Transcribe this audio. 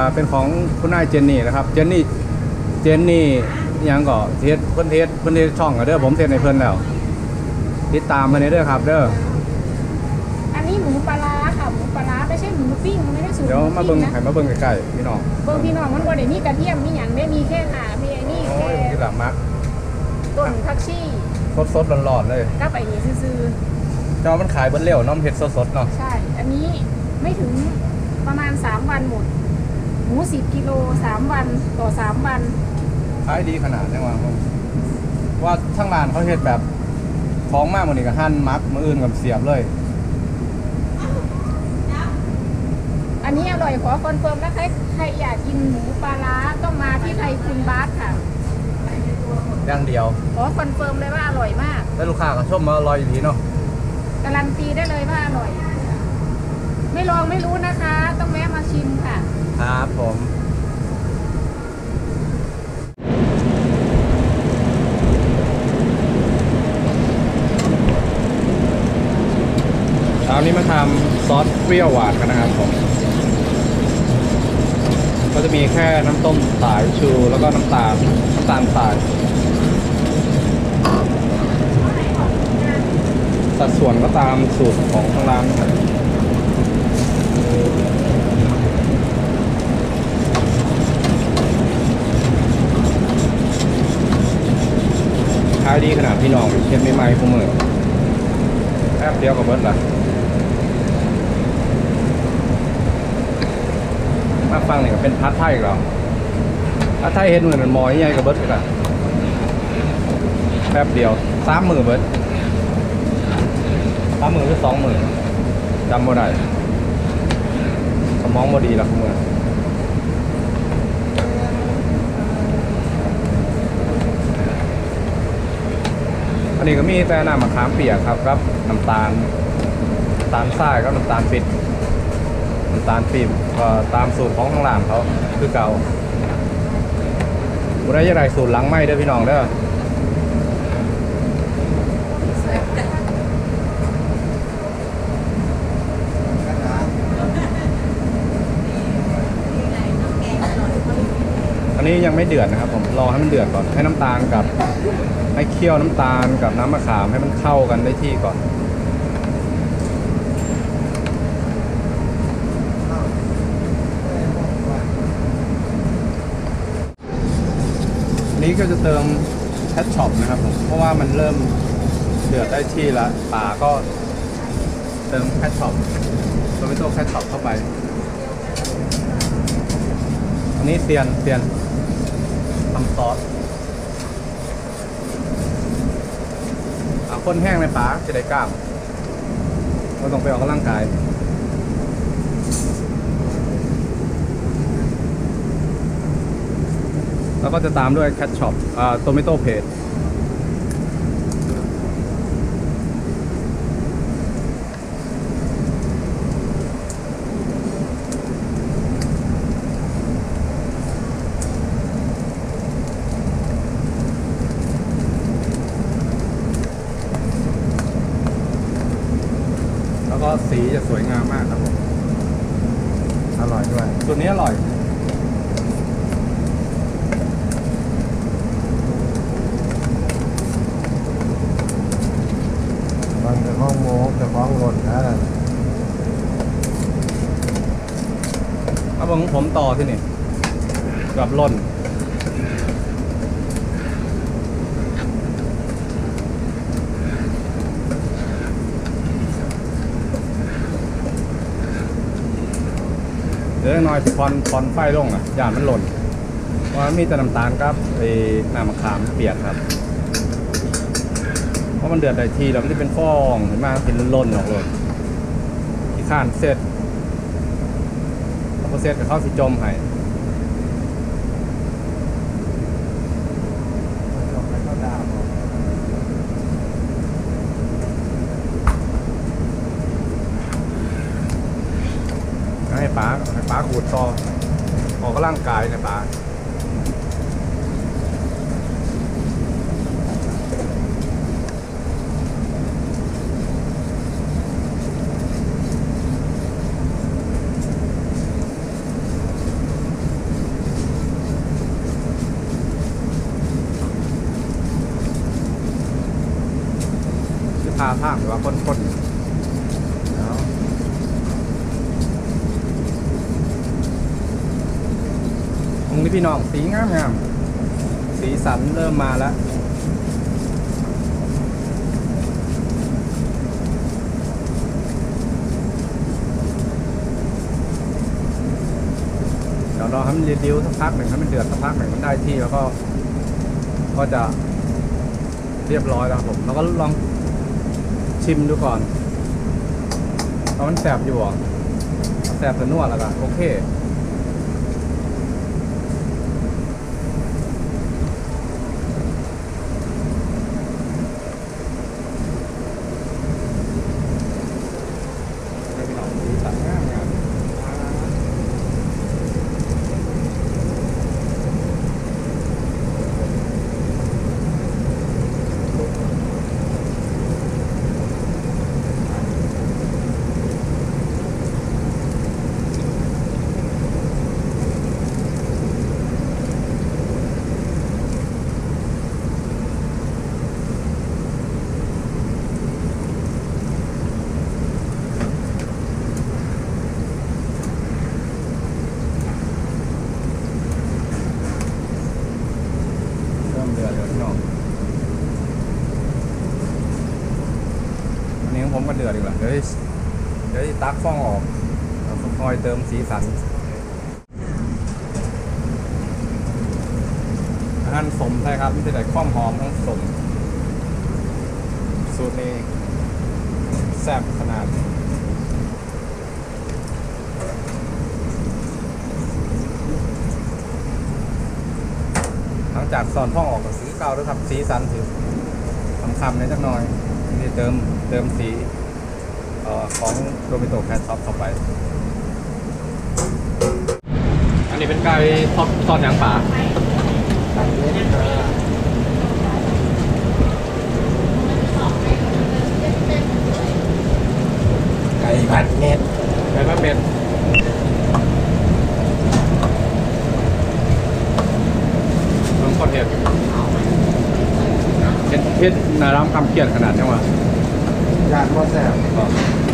เป็นของคุณนายเจนนี่นะครับเจนนี่ยังก็เทสเพิ่นเทสช่องกันเด้อผมเทสในเพิ่นแล้วติดตามมาในเด้อครับเด้ออันนี้หมูปลาค่ะหมูปลาไม่ใช่หมูปิ้งไม่ได้สูตรเดี๋ยวมาเบิ่งให้มาเบิ่งใกล้ๆพี่น้องเบิ่งพี่น้องมันบ่ได้มีกระเทียมมีหยังได้มีแค่ค่ะมีไอ้นี่แค่ที่หลังมักต้นผักชีสดๆร้อนๆเลยก็ไปนี่ซื่อๆเจ้ามันขายเบิ่เร็วน้ำเผ็ดสดๆเนาะใช่อันนี้ไม่ถึงประมาณ3วันหมดหมู10กิโล3วันต่อ3วันขายดีขนาดนี้ว่าทั้งร้านเขาเฮ็ดแบบของมากกว่านี้ก็หั่นมักมื้ออื่นกับเสียบเลยอันนี้อร่อยขอคอนเฟิร์มนะใครอยากกินหมูปลาร้าต้องมาที่ไทยคุณบาสค่ะอย่างเดียวขอคอนเฟิร์มเลยว่าอร่อยมากแล้วลูกค้าก็ชมมาอร่อยดีเนาะการันตีได้เลยว่าอร่อยไม่ลองไม่รู้นะคะต้องแวะมาชิมค่ะครับผมเช้านี้มาทำซอสเปรี้ยวหวานกันนะครับผมก็จะมีแค่น้ำต้มสายชูแล้วก็น้ำตาลสายสัดส่วนก็ตามสูตรของทางร้านนะครับขายดีขนาดพี่น้องเช็ดไม่ไหมพวกมือแป๊บเดียวกับเบิร์ดละมาฟังเนี่ยเป็นพัดไทยเหรอพัดไทยเห็นเหมือนมอยใหญ่กับเบิร์ดกันแป๊บเดียว3 มือเบิร์ด3 มือหรือ2 มือจำบ่ได้สมองบ่ดีละพวกมืออันนี้ก็มีแต่น้ำมะขามเปียกครับครับน้ำตาลทรายก็น้ำตาลปิดน้ำตาลปี๊บก็ตามสูตรของทางร้านเขาคือเก่าบุได้ยังไงสูตรหลังไหมเด้อพี่น้องเด้ออันนี้ยังไม่เดือดนะครับผมรอให้มันเดือดก่อนให้น้ำตาลกับให้เคี่ยวน้ำตาลกับน้ำมะขามให้มันเข้ากันได้ที่ก่อนนี้ก็จะเติมแคทช็อปนะครับผมเพราะว่ามันเริ่มเดือดได้ที่แล้วป่าก็เติมแคทช็อปโทมิโต้แคทช็อปเข้าไปอันนี้เตียนทำซอสคนแห้งในป่าจะได้กล้ามเราต้องไปออกกำลังกายแล้วก็จะตามด้วยแคทช็อปโตเมโต้เพสแล้วก็สีจะสวยงามมากครับผมอร่อยด้วยตัวนี้อร่อยห้องโมกจะฟ้องหล่นนะเอาของผมต่อที่นี่กับหล่นเดี๋ยวหน่อยพอนไฟลงอ่ะอย่ามันหล่นเพราะมีแต่น้ำตาลกับไอ้น้ำมะขามเปียกครับเพราะมันเดือดได้ทีแล้วมันจะเป็นฟองเห็นไหมเป็นล้นออกเลยที่ข้านเสร็จพอเสร็จกับข้าวสีจมให้ป้าขูดต่อออกกำลังกายในป้าทาทางหรือว่าคนเอาตรงนี้พี่น้องสีงามสีสันเริ่มมาแล้วเดี๋ยวรอให้มันรีวิวสักพักหนึ่งให้มันเดือดสักพักหนึ่งมันได้ที่แล้วก็จะเรียบร้อยแล้วครับผมแล้วก็ลองชิมดูก่อนเพราะมันแสบอยู่อ่ะแสบแต่นวดแล้วก็โอเคเดือดเลยพี่น้องอันนี้ของผมก็เดือดอีกแล้วเดี๋ยวตักฟองออกแล้วก็คอยเติมสีสันอาหารสมใช่ครับมันจะได้ความหอมทั้งสมสูตรนี้แซ่บขนาดหลังจากสอนพ่องออกกับสีเก่าด้วยครับสีสันถือคำในจักหน่อยนี่เติมสีของโรบิโตแคทท็อปเข้าไปอันนี้เป็นไก่ทอดซอสยางป่าไก่ผัดเน็ตไก่มะเม็ดมันโคตรเผ็ดเผ็ดนาร้ำคำเขียดขนาดนี้วะยากว่าแซ่บก็